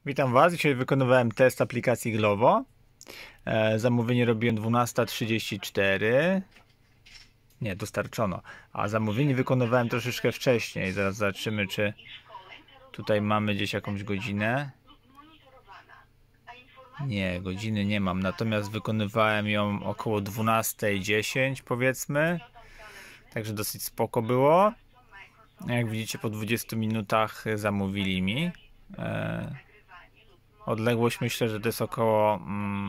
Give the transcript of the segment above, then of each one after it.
Witam Was. Dzisiaj wykonywałem test aplikacji Glovo. Zamówienie robiłem 12:34. Nie, dostarczono. A zamówienie wykonywałem troszeczkę wcześniej. Zaraz zobaczymy, czy tutaj mamy gdzieś jakąś godzinę. Nie, godziny nie mam. Natomiast wykonywałem ją około 12:10, powiedzmy. Także dosyć spoko było. Jak widzicie, po 20 minutach zamówili mi. Odległość myślę, że to jest około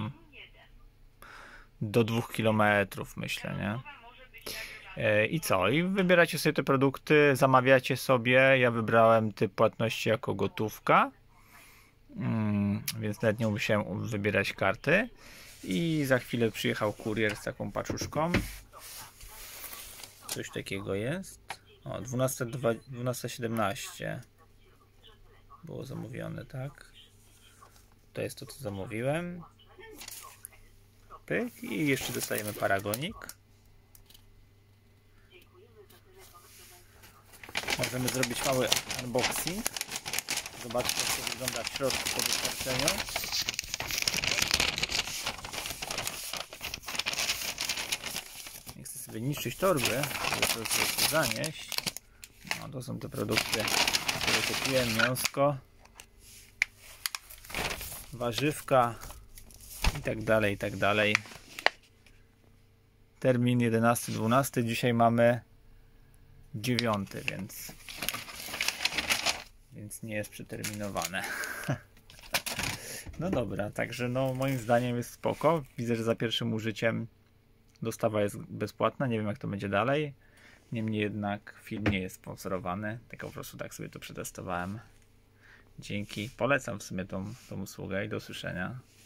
do 2 km, myślę, nie? I co? I wybieracie sobie te produkty, zamawiacie sobie. Ja wybrałem typ płatności jako gotówka, więc nawet nie musiałem wybierać karty. I za chwilę przyjechał kurier z taką paczuszką. Coś takiego jest. O, 12:17 było zamówione, tak? To jest to, co zamówiłem. Pyk. I jeszcze dostajemy paragonik. Możemy zrobić mały unboxing. Zobaczcie, jak to wygląda w środku po dostarczeniu. Nie chcę sobie niszczyć torby, żeby to sobie zanieść. No, to są te produkty, które kupiłem. Mięsko, warzywka i tak dalej, i tak dalej. Termin 11:12. Dzisiaj mamy 9, więc nie jest przeterminowane. No dobra, także no moim zdaniem jest spoko. Widzę, że za pierwszym użyciem dostawa jest bezpłatna. Nie wiem, jak to będzie dalej. Niemniej jednak film nie jest sponsorowany. Tylko po prostu tak sobie to przetestowałem. Dzięki. Polecam w sumie tą usługę i do usłyszenia.